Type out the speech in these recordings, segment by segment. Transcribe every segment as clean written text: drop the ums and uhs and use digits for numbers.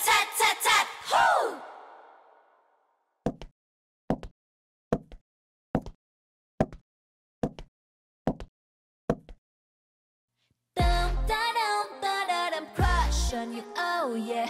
차차차차 후! Crush on you, oh yeah.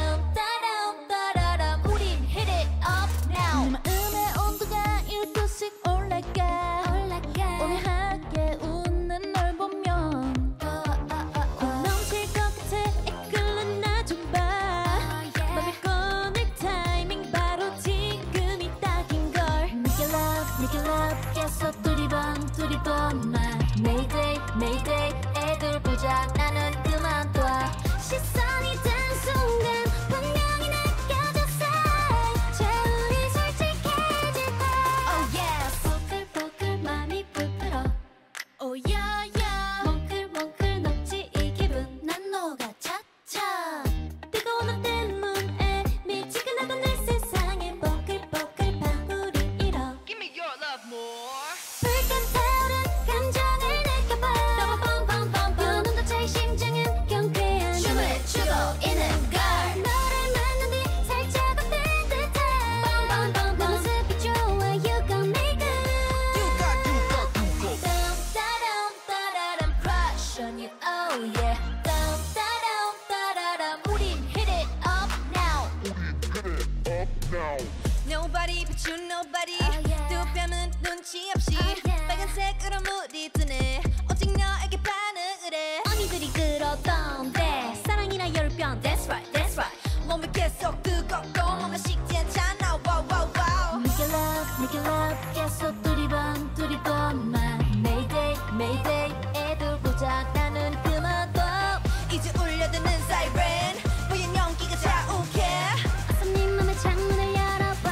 우린 hit it up now. 내 마음의 온도가 1도씩 올라가. 오묘하게 웃는 널 보면 곧 넘칠 것 같아. 이끌는 나 좀 봐. 맘을 꺼낼 타이밍 바로 지금이 딱인 걸. Make it love 계속 두리번만. Mayday Mayday 애들 보자 나는 그만둬. 시선이 든 순간 분명히 느껴졌어. 우리 솔직해질 거야. Oh yes. 보글보글 맘이 불풀어. Oh yeah yeah. 몽클몽클 녹지 이 기분 난 녹아 차차. 뜨거운 너 때문에 미치겠나던 내 세상에 보글보글 방울이 일어. Give me your love more. 불끈 타오른 감정을 느껴봐. 두 눈도 차이 심장은 경쾌한 춤을 추고 있는 걸. 너를 만난 뒤 살짝 업된 듯한 너 모습이 좋아. You got me good. 따라람 crush on you, oh yeah. 우린 hit it up now. Nobody but you, nobody. 두 뺨은 눈치 없이 빨간색으로 물이 뜨네. 오직 너에게 반응을 해. 언니들이 그러던데 사랑이나 열병. That's right, that's right. 몸이 계속 뜨겁고 뭔가 식지 않잖아. Wow, wow, wow. Make it love 계속 두리번만. Mayday, Mayday 애들 보자 나는 그만둬. 이제 울려드는 siren 보인 연기가 자욱해. 어서 네 맘의 창문을 열어봐.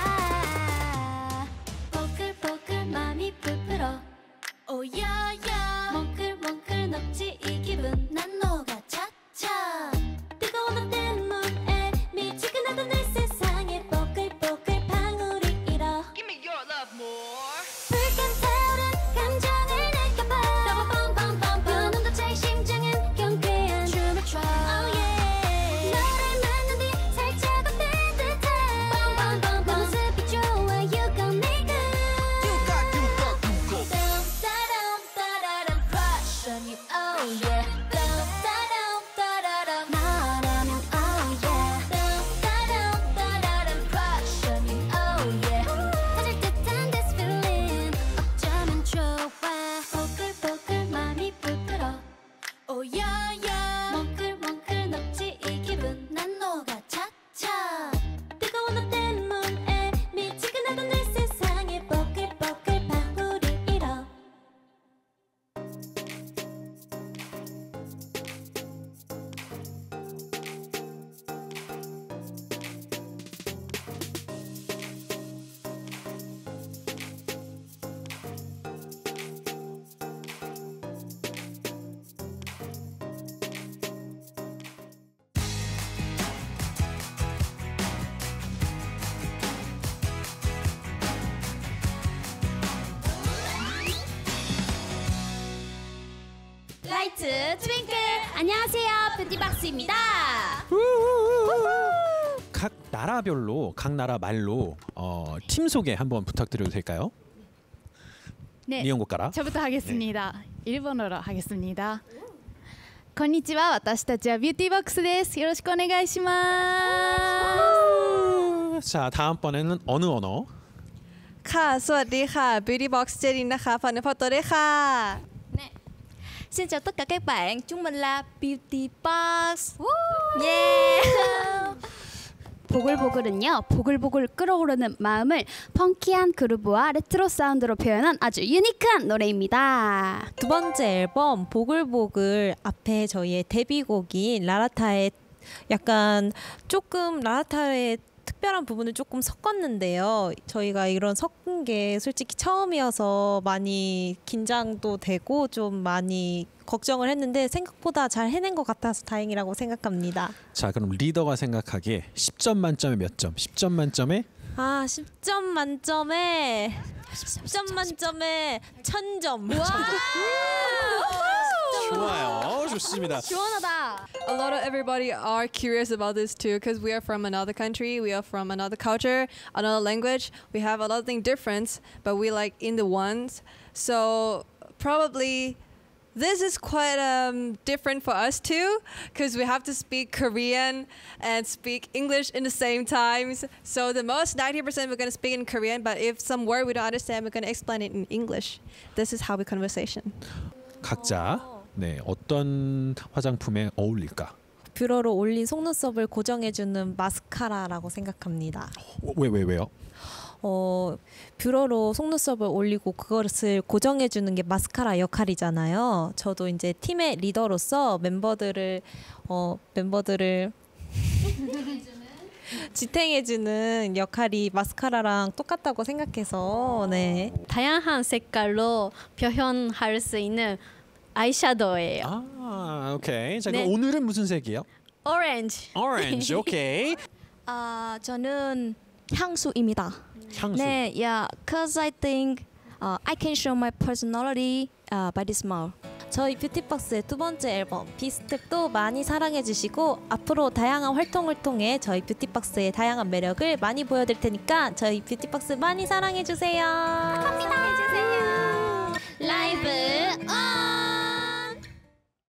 보글보글 맘이 불풀어. Oh yeah yeah. 몽클몽클 녹지 이 기분 난 녹아 차차. 뜨거운 너 때문에 미치겠나던 내 세상에 보글보글 방울이 일어. Give me your love more. 불끈 타오른 감정을 느껴봐. 두 눈도 차이 심장은 경쾌한 춤을 춰. Oh yeah. 너를 만난 뒤 살짝 업된 듯한 너 모습이 좋아. You got me good. 따라람 crush on you, oh yeah. 너라면 oh yeah. 따라람 crush on you, oh yeah. 가질 듯한 this feeling 어쩌면 좋아. 보글보글 맘이 불풀어. Oh yeah yeah. 몽클몽클 녹지 이 기분 난 녹아 차차. 뜨거운 너 때문에 미치겠나던 내 세상에 보글보글 방울이 일어. 라이트 트윙클. 안녕하세요, 뷰티박스입니다. 각 나라별로 각 나라 말로 팀 소개 한번 부탁드려도 될까요? 네, 니온고 까라. 저부터 하겠습니다. 일본어로 하겠습니다. こんにちは、私たちはビューティーボックスです。よろしくお願いします。 자, 다음번에는 어느 언어? ค่ะสวัสดีค่ะ Beauty Box เจรินนะคะฝากเนื้อฝากตัวด้วยค่ะ Xin chào tất cả các bạn, chúng mình là Beauty Box. 보글보글은요, 보글보글 끓어오르는 마음을 펑키한 그루브와 레트로 사운드로 표현한 아주 유니크한 노래입니다. 두 번째 앨범 보글보글 앞에 저희의 데뷔곡인 라라타의 약간 조금 라라타의 특별한 부분을 조금 섞었는데요. 저희가 이런 섞은 게 솔직히 처음이어서 많이 긴장도 되고 좀 많이 걱정을 했는데 생각보다 잘 해낸 것 같아서 다행이라고 생각합니다. 자, 그럼 리더가 생각하기에 10점 만점에 몇 점? 10점 만점에? 10점 만점에 10점 만점에 1000점. 좋아요. 좋습니다. 시원하다. A lot of everybody are curious about this too because we are from another country, we are from another culture, another language. We have a lot of things different, but we like in the ones. So probably this is quite different for us too because we have to speak Korean and speak English in the same times. So the most 90% we're going to speak in Korean, but if some word we don't understand, we're going to explain it in English. This is how we conversation. 각자 네 어떤 화장품에 어울릴까? 뷰러로 올린 속눈썹을 고정해주는 마스카라라고 생각합니다. 왜요? 뷰러로 속눈썹을 올리고 그것을 고정해주는 게 마스카라 역할이잖아요. 저도 이제 팀의 리더로서 멤버들을 지탱해주는 역할이 마스카라랑 똑같다고 생각해서 네. 다양한 색깔로 표현할 수 있는 아이섀도우예요. 아, 오케이. 자, 그럼 네. 오늘은 무슨 색이에요? 오렌지. 오렌지. 오케이. 저는 향수입니다. 향수. 네, yeah, cause I think I can show my personality by this smile. 저희 뷰티박스의 두 번째 앨범 비스텝도 많이 사랑해주시고 앞으로 다양한 활동을 통해 저희 뷰티박스의 다양한 매력을 많이 보여드릴 테니까 저희 뷰티박스 많이 사랑해주세요. 사랑해주세요. 라이브 온!